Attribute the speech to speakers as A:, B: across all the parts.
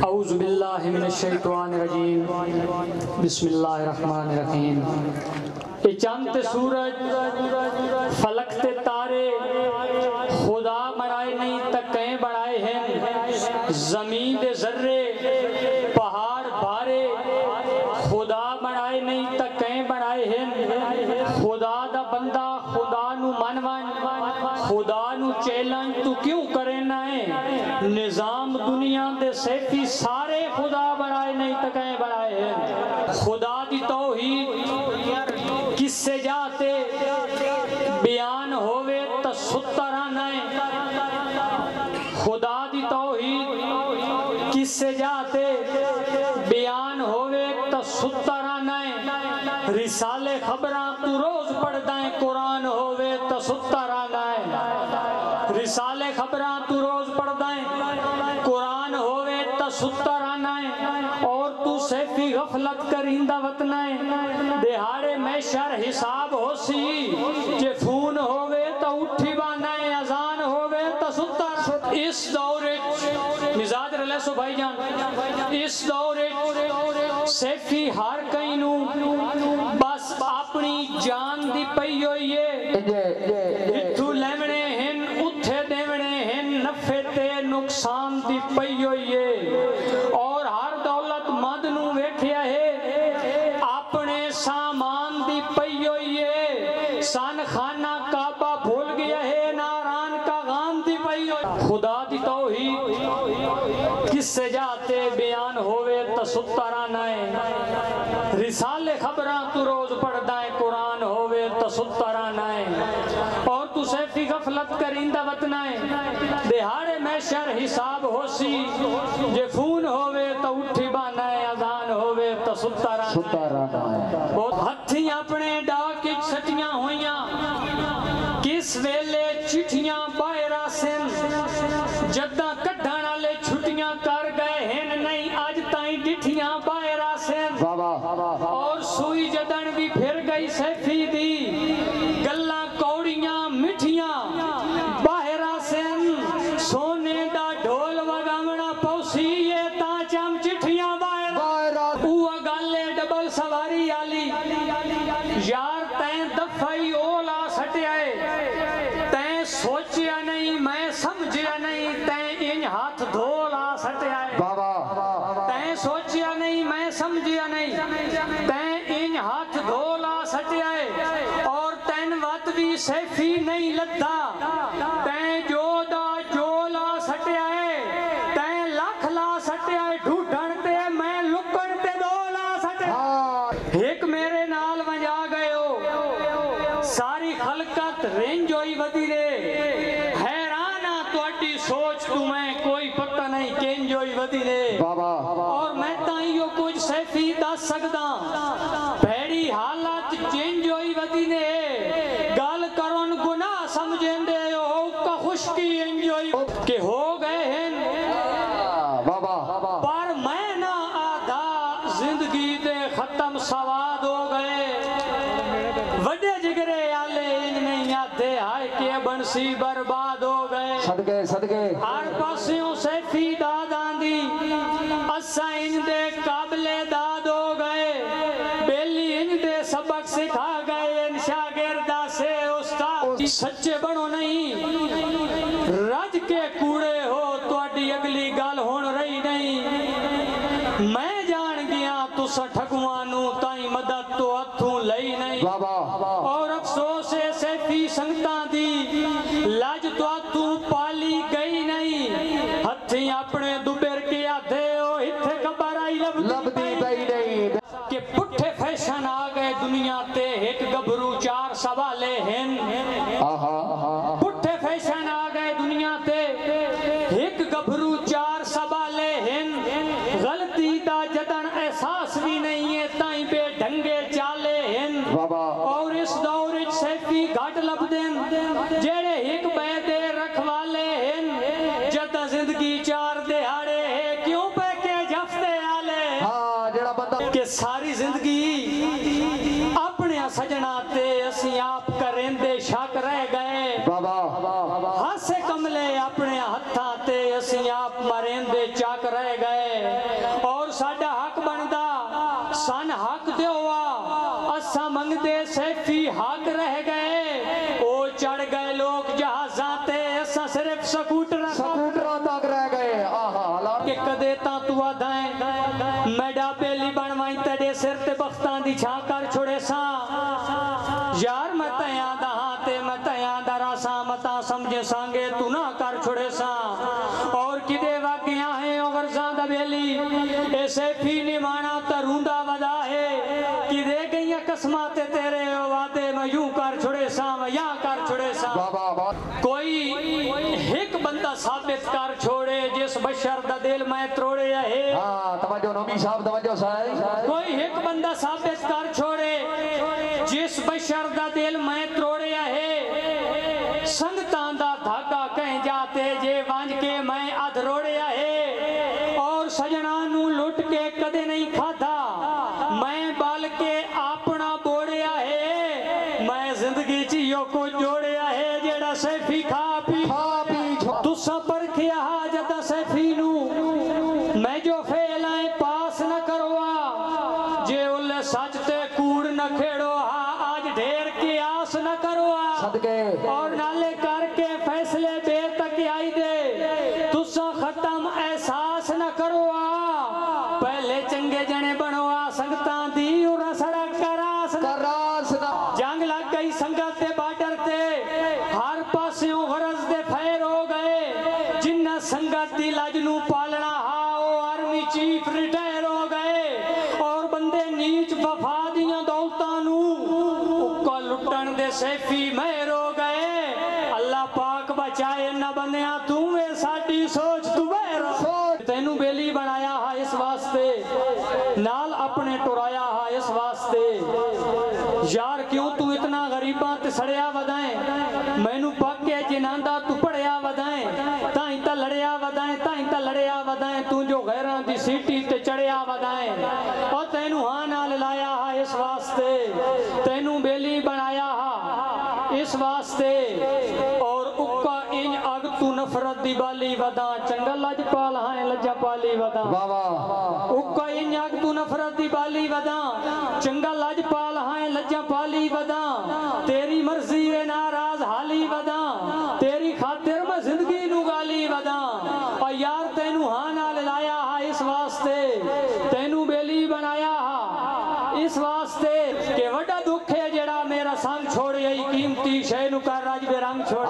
A: اعوذ باللہ من الشیطان الرجیم بسم اللہ الرحمن الرحیم۔ اے چاند تے سورج فلک تے تارے خدا بنائے نہیں تکیں بنائے ہیں، زمین دے ذرے پہاڑ بھارے خدا بنائے نہیں تکیں بنائے ہیں۔ خدا دا بندہ خدا نو من خدا نو چیلنج تو کیوں کرے نہ ہے؟ نظام دنیا دے سیفی سارے خدا بنائے نہیں تکیں بنائے ہیں۔ خدا دی توحید کس سے جاتے بیان ہوئے تا سترانہ خدا دی توحید کس سے جاتے بیان ہوئے تا سترانہ رسالے خبراں تو روز پڑھ دائیں قرآن ہوئے تا سترانہ رسالے خبراں تو روز پڑھ دائیں قرآن ہوئے تا سترانہ اور تو سیفی غفلت کریندہ وطنہ دہاڑے میں شر حساب ہو سی جے فون ہوئے تا اٹھی بانائیں اذان ہوئے تا سترانہ۔ اس دورے مزاج رلے سو بھائی جان، اس دورے سیفی ہار کئینو بس اپنی جان دی پئی ہوئیے اتھو لیمنے ہن اتھے دیونے ہن نفع تے نقصان دی پئی ہوئیے اور ہر دولت مند نو ویکھیا ہے اپنے سامان دی پئی ہوئیے سان خانہ کعبہ بھول گیا ہے ناران کا غام دی پئی ہوئیے۔ خدا دی توحید کس سے جاتے بیان ہوئے تا سترانہ رسالے خبراں تو روز پڑھ دائیں قرآن ہوئے تا سترانہ اور تو سیفی غفلت کریندہ وطنہ دہاڑے میں شر حساب ہو سی جے فون ہوئے تا اٹھی بانائیں اذان ہوئے تا سترانہ بہت ہتھی اپنے ڈاک سٹیاں ہوئیاں کس ویلے چٹھیاں باہرہ سن جدہ کڈھانا لے چھٹیاں کر گئے ہیں نہیں آج تائیں ڈٹھیاں باہرہ سن اور سوئی جدن بھی پھر گئی سیفی دی گلہ کوڑیاں مٹھیاں باہرہ سن سونے دا ڈھول وگامنا پوسی یہ تاچم چٹھیاں باہرہ اوہ گالے ڈبل سواری آلی یار تین دفعی اولا سٹے آئے تین سوچیا نہیں میں سمجھیا نہیں تین ان ہاتھ دھولا سٹے آئے تین سوچیا نہیں میں سمجھیا نہیں تین ان ہاتھ دھولا سٹے آئے اور تین وقت بھی سیفی نہیں لدھا تین جودا جولا سٹے آئے تین لکھ لا سٹے آئے ڈھوٹھنتے میں لکڑتے دولا سٹے آئے ایک میرے نال وجا گئے ہو ساری خلقت رینجوئی ودی رے حیرانہ تو اٹی سوچ تمہیں کوئی پتہ نہیں کینجوئی ودی رے اور میں تائیوں کچھ سیفی دا سکدا بھیڑی حالت چینجوئی ودی نے گال کرون گناہ سمجھیں دے ہو کا خوشکی انجوئی کہ ہو گئے ہیں پر میں نہ آدھا زندگی دے ختم سواد ہو گئے وڈے جگرے آلے ان نہیں آتے آئے کہ بنسی برباد ہو گئے صدقے ہر پاسیوں سیفی دادان دی اسا ان دے قابل داد ہو گئے بیلی ان دے سبق سکھا گئے ان شاگردہ سے استاد سچے بنو نہیں رج کے کوڑے ہو تو اڈی اگلی گال ہون رہی نہیں میں جان گیا تو سٹھگوانوں تائیں مدد تو اتھوں لئی نہیں اور افسوس سیفی سنگتاں دی لاج تو اتھوں پالی گئی نہیں ہتھی اپنے دوبر کے آدھے ہو ہتھے کبر آئی لب دی بئی نہیں کہ پٹھے فیشن آ گئے دنیا تے ایک گبرو 4 سوالے ہیں پٹھے فیشن آ گئے دنیا تے ایک گبرو 4 سوالے ہیں غلطی دا جدن احساس بھی نہیں ہے تائیں بے ڈھنگے چالے ہیں اور اس دور سیفی گھٹ لب دیں جیڑے ایک بیدے رکھوالے ہیں جدہ زندگی 4 دہاڑے ہے کیوں پہ کے جفتے آلے کہ ساری زندگی اپنے سجنا تے اسی آپ کریں دے شک رہ گئے ہاں سے کملے اپنے ہتھاں تے اسی آپ مریں دے چاک رہ گئے گئے اور ساڈا حق بندا سن حق دیوا اسا منگدے سیفی حق رہ گئے او چڑھ گئے لوگ جہازاں تے اسا صرف سکوٹراں
B: تک رہ گئے
A: کہ کدے تاں تو آدھائیں میں ڈابیلی بنوائیں تیرے سر تے بختاں دی چھاں کر چھوڑے ساں یار میں تیاں دہاں تے میں تیاں درا ساں متا سمجھے سانگے تو نہ کر چھوڑے ساں اور کدے واقعیاں ہیں اوغرزاں دا بیلی ایسے پھی نمانا تروندہ ودا ہے کدے گئیاں قسمات تیرے وعدے میں یوں کر چھوڑے ساں میں یہاں کر چھوڑے ساں کوئی ایک بندہ ثابت کر چھوڑے جس بشر دا دل میں تروڑے ہے
B: توجہ نومی صاحب توجہ صاحب
A: کوئی ایک بندہ ثابت کر چھوڑے جس بشر دا دل میں تروڑے ہے سنگتان دا دھاگا کہیں جاتے جے وانج کے میں ادھروڑے ہے اور سجنانوں لٹ کے کدے نہیں کھادا میں بال کے اپنا بوڑے ہے میں زندگی چیوں کو جوڑے ہے جیڑا سیفی کھا پی تسا پر کیا حاجتا سیفی نو میں جو فیلائیں پاس نہ کروا جے اللہ سچ تے کوڑ نہ کھیڑو آج ڈھیر کی آس نہ کروا اور نالے کر کے فیصلے بے تک آئی دے تسا ختم احساس نہ کروا پہلے چنگے جنے بنوا سنگتاں دی اور سڑک کراس نہ جنگ لگ گئی سنگت دے باڈر تے ہر پاسیوں غرض دے پھیر ہو گئے جنہ سنگت دی لجنوں پالنا ہاؤ آرمی چیف ریٹائر ہو گئے اور بندے نیچ وفا دیاں دولتانوں اکا لٹن دے سیفی مہر ہو گئے اللہ پاک بچائے نہ بندیاں تمہیں ساڑی سوچ تو بہر تینوں بیلی بنایا ہے اس واسطے نال اپنے ٹرایا ہے اس واسطے یار کیوں تو اتنا غریباں تے سڑیا ودائیں میں نو پاکے جناندہ تو پڑیا ودائیں تائیں تا لڑیا ودائیں تائیں تا لڑیا ودائیں تو جو غیران دی سیٹی تے چڑیا ودائیں اور تینوں ہاں نال لایا ہے اس واسطے تینوں بیلی بنایا ہے اس واسطے اور اکا انج اگ تو نفرت دی بالی ودائیں چنگا لج پال ہائیں لجا پالی ودائیں اکا انج اگ تو نفرت دی بالی ودائیں چنگا لج پال ہائیں لجا پالی ودائیں تیری مرضی وے ناراض حالی ودائیں تیری خاطر میں زندگی نو گالی ودائیں اور یار تینوں ہاں نال لایا ہے اس واسطے تینوں بیلی بنایا ہے اس واسطے کہ وڈا دکھ ہے جڑا میرا سنگ چھوڑ گئی قیمتی شے نو کر راج بے رنگ چھوڑ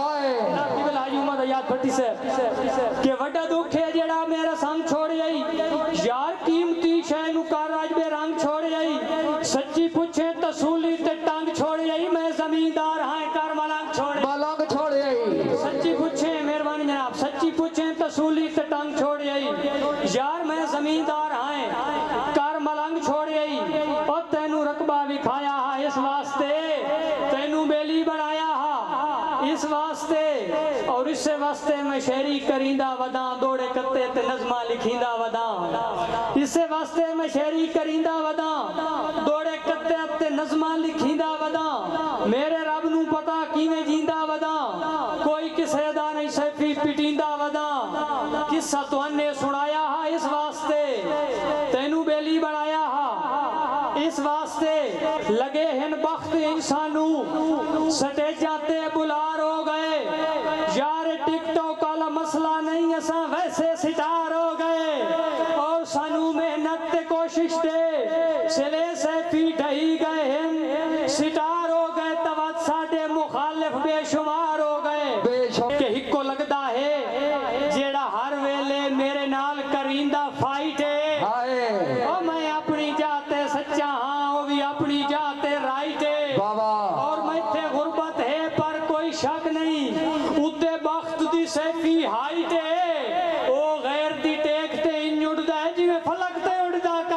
A: یاد بھٹی سے کہ وڈا دکھ ہے جڑا میرا سنگ چھوڑ گئی یار قیمتی شے نو کر راج بے رنگ چھوڑ گئی سچی پوچھے تسولی تے ٹانگ چھوڑ گئی میں زمیندار ہائیں کر ملنگ چھوڑ گئی سچی پوچھے مہربانی جناب سچی پوچھے تسولی تے ٹانگ چھوڑ گئی یار میں زمیندار ہائیں کر ملنگ چھوڑ گئی اور تینوں رقبہ بھی کھایا ہے اس واسطے تینوں بیلی بنایا ہے اس واسطے اور اس سے واسطے میں شہری کریندہ وداں دوڑے کتے تے نظمہ لکھیندہ وداں اس سے واسطے میں شہری کریندہ وداں دوڑے کتے تے نظمہ لکھیندہ وداں میرے رب نو پتا کیویں جیندہ وداں کوئی کسے دا نہیں سیفی پٹیندہ وداں قصہ تو اننے سنایا ہے اس واسطے تینوں بیلی بنایا ہے اس واسطے لگے ہیں بخت انسانوں سٹے جاتے بلار ہو گئے یار ٹک ٹاک والا مسئلہ نہیں اساں ویسے سٹار ہو گئے اور سانو محنت تے کوشش دے سلے سے پی ڈہی گئے ہیں سٹار ہو گئے توات ساڑے مخالف بے شمار ہو گئے کہ ہکو لگدا ہے جیڑا ہر ویلے میرے نال کریندہ فائٹ ہے اور میں اپنی جاتے سچا ہاں وہ بھی اپنی جاتے رائٹ ہے اور میں تھے غربت ہے پر کوئی شک نہیں ادھے بخت دی سیفی ہائٹ ہے او غیر دی ٹیکتے ان اڑدا ہے جی میں فلکتے اڑدا کا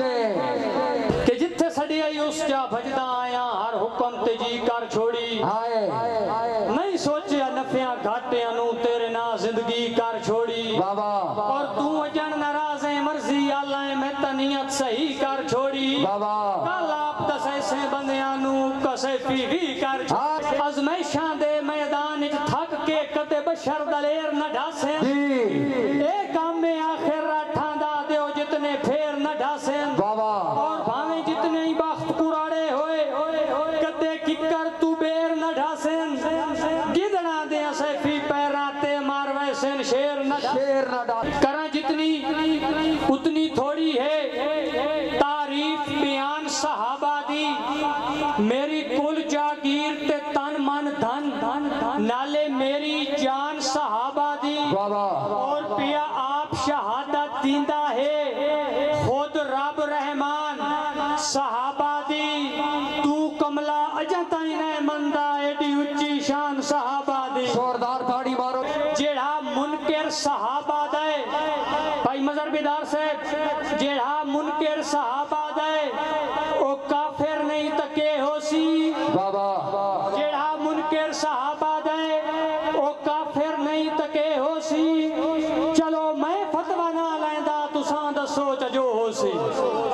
A: کہ جتھے سڑی آئی اس جا بھجدا آیا ہر حکم تے جی کر چھوڑی نہیں سوچیا نفیاں گھاٹیاں نو تیرے نا زندگی کر چھوڑی اور تو اجن نرازیں مرضی اللہ میں تنیت صحیح کر چھوڑی کل آپ دسے سے بندیاں نو کسے پی بھی کر چھوڑی ازمیشاں دے میدان اچ تھک کے کتے بشر دلیر نہ ڈھاسیں اے کام میں آخر راٹھاں دا دیندا ہے خود رب رحمان صحابہ دی تو کملا اجا تائیں نہ مندا ایڈی اچھی شان صحابہ دی
B: زوردار تاڑی مارو
A: جیڑا منکر صحابہ دے بھائی مظہر بیدار سے جیڑا منکر صحابہ دے او کافر نہیں تکے ہو سی
B: بابا
A: جیڑا منکر صحابہ دے او کافر نہیں تکے ہو سی چلو میں فتوہ نہ لیندا تساں دسو چجو ہو سی